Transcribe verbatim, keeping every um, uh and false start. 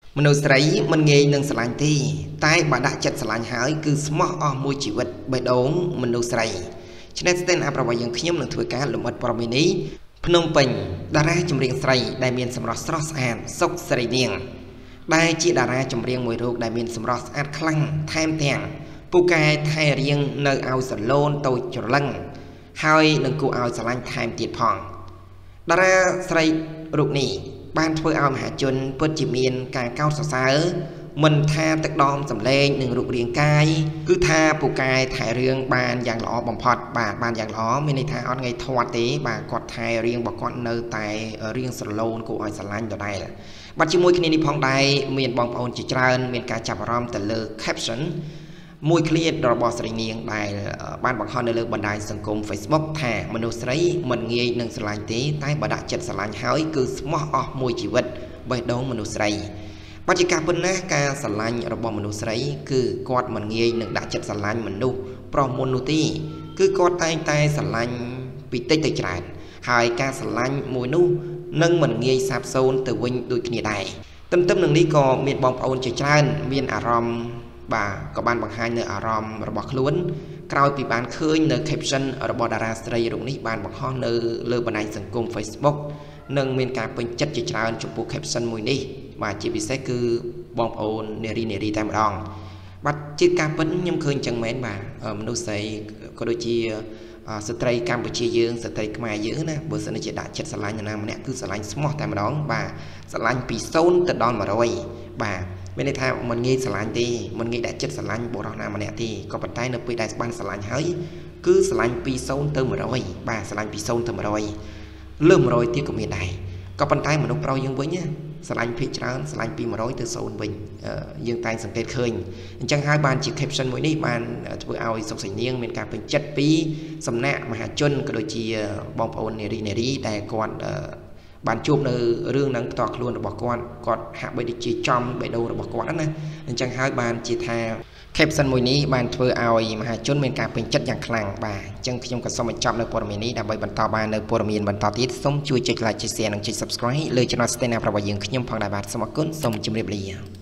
មនុស្សស្រីមិនងាយនឹងស្រឡាញ់ទេតែបើដាក់ចិត្តស្រឡាញ់ហើយគឺស្មោះអស់មួយជីវិតបេះដូងមនុស្សស្រីឆ្នេះស្ទែនអប្រវយើងខ្ញុំនឹងធ្វើការលំអិតព័ត៌មាននេះភ្នំពេញតារាចម្រៀងស្រីដែលមានសម្រស់ស្រស់ស្អាតសុកស្រីនាងដែលជាតារាចម្រៀងមួយរូបដែលមានសម្រស់ស្អាតខ្លាំងថែមទាំងពូកែថែរៀងនៅឲ្យសឡូនតូចច្រឡឹងហើយនឹងគួរឲ្យស្រឡាញ់ថែមទៀតផងតារាស្រីរូបនេះបានធ្វើឲ្យមហាជនពិតជាមានការកោតសរសើរមិនថាទឹកដមសម្លេងនិងរូបរាងកាយគឺថាពូកែថែរឿងបានយ៉ាងល្អបំផុតបាទបានយ៉ាងល្អមានន័យថាអត់ថ្ងៃធាត់ទេបាទគាត់ថែរឿងរបស់គាត់នៅតែរៀងស្រឡូនគួរឲ្យស្រឡាញ់ដដែលបាទជាមួយគ្នានេះផងដែរមានបងប្អូនជាច្រើនមានការចាប់អារម្មណ៍ទៅលើ caption មួយឃ្លារបស់ស្រីនាងដែលបានបង្ហោះនៅលើបណ្ដាញសង្គម Facebook ថាមនុស្សស្រីមិនងាយនឹងស្រឡាញ់ទេតែបើដាក់ចិត្តស្រឡាញ់ហើយគឺស្មោះអស់មួយជីវិតបេះដូងមនុស្សស្រីបច្ចុប្បន្នប៉ុណ្ណាការស្រឡាញ់របស់មនុស្សស្រីគឺគាត់មិនងាយនឹងដាក់ចិត្តស្រឡាញ់មនុស្សប្រុសមុននោះទេគឺគាត់តែងតែស្រឡាញ់ពីតិចទៅច្រើនហើយការស្រឡាញ់មួយនោះនឹងមិនងាយសាបសូន្យទៅវិញដូចគ្នាដែរទន្ទឹមនឹងនេះក៏មានបងប្អូនជាច្រើនមានអារម្មណ៍បាទក៏បានបង្ហាញនៅអារម្មណ៍របស់ខ្លួនក្រោយពីបានឃើញនៅ caption របស់តារាស្រីរូបនេះបានបង្ហោះនៅលើបណ្ដាញសង្គម Facebook និងមានការពេញចិត្តជាច្រើនចំពោះ caption មួយនេះបាទជាពិសេសគឺបងប្អូននារីនារីតែម្ដងបាទជាការពិតខ្ញុំឃើញចឹងមែនបាទមនុស្សស្រីក៏ដូចជាស្ត្រីកម្ពុជាយើងស្ត្រីខ្មែរយើងណាបើសិនជាដាក់ចិត្តស្រឡាញ់នរណាម្នាក់គឺស្រឡាញ់ស្មោះតែម្ដងបាទស្រឡាញ់ពីศูนย์ទៅដល់một trămបាទមានន័យថាមិនងាយស្រឡាញ់ទេមិនងាយដាក់ចិត្តស្រឡាញ់បុរសណាម្នាក់ទេក៏ប៉ុន្តែនៅពេលដែលបានស្រឡាញ់ហើយគឺស្រឡាញ់ពីศูนย์ទៅmột trămបាទស្រឡាញ់ពីศูนย์ទៅmột trămលើmột trămទៀតក៏មានដែរក៏ប៉ុន្តែមនុស្សប្រុសយើងវិញស្រឡាញ់ភាគច្រើនស្រឡាញ់ពីmột trămទៅศูนย์វិញយើងតែងសង្កេតឃើញអញ្ចឹងហើយបានជា caption មួយនេះបានធ្វើឲ្យសុកស្រីនាងមានការពេញចិត្តពីសំណាក់មហាជនក៏ដូចជាបងប្អូននារីនារីដែលគាត់បានជួបនៅរឿងហ្នឹងផ្ទាល់ខ្លួនរបស់គាត់គាត់ហាក់បីដូចជាចំបេះដូងរបស់គាត់ណាអញ្ចឹងហើយបានជាថា caption មួយនេះបានធ្វើឲ្យមហាជនមានការពេញចិត្តយ៉ាងខ្លាំងបាទអញ្ចឹងខ្ញុំក៏សូមបញ្ចប់នៅព័ត៌មាននេះដើម្បីបន្តបាននៅព័ត៌មានបន្តទៀតសូមជួយចុច like ចុច share និងចុច subscribe លើ channel Stand Up របស់យើងខ្ញុំផងដែរបាទសូមអរគុណសូមជម្រាបលា